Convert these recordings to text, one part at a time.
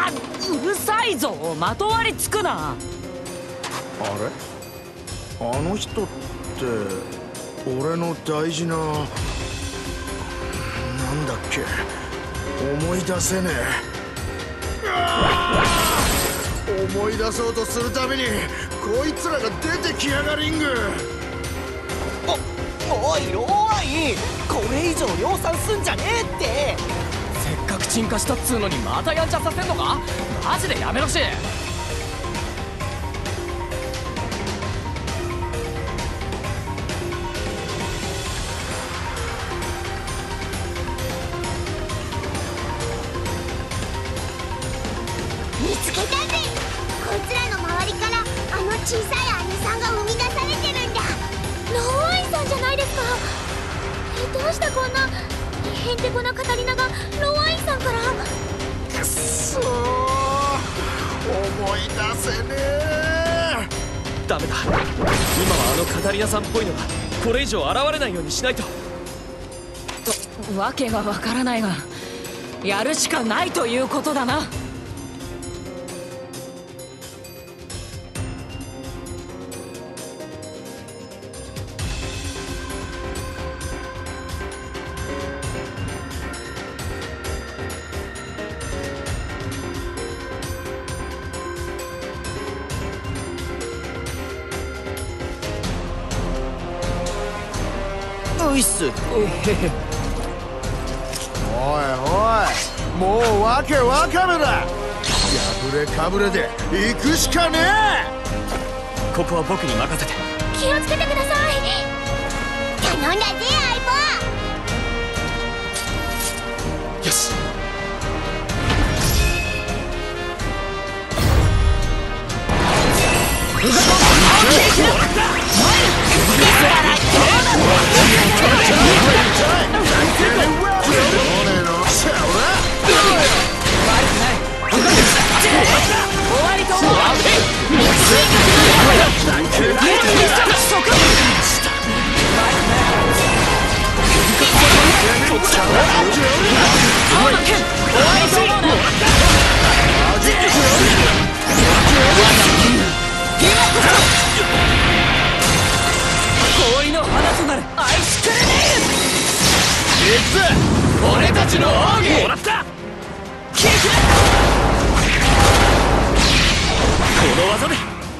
うるさいぞ、まとわりつくな。 あれ、あの人って俺の大事な、なんだっけ、思い出せねえ。思い出そうとするたびにこいつらが出てきやがりんぐ。 おいローアイン、これ以上量産すんじゃねえって。 せっかく鎮火したっつうのにまたやんちゃさせんのか。マジでやめろし。 見つけたぜ。こいつらの周りからあの小さい姉さんが生み出されてるんだ。ローアイさんじゃないですか。どうしてこんなへんてこなカタリナがローアイさんから。 くっそー、思い出せねえ。 ダメだ、今はあのカタリナさんっぽいのがこれ以上現れないようにしないと。 わけがわからないが、やるしかないということだな。 ういっす。 おいおい、もうわけわかめだ。破れかぶれで行くしかねえ。 ここは僕に任せて。 気をつけてください。頼んだぜ相棒。 よし。 氷の花となるアイスクレ俺たちの奥義もらった。この技で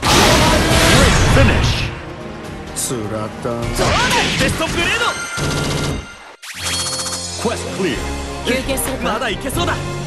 つらたん。 ベストグレード。 休憩するか。 まだいけそうだ。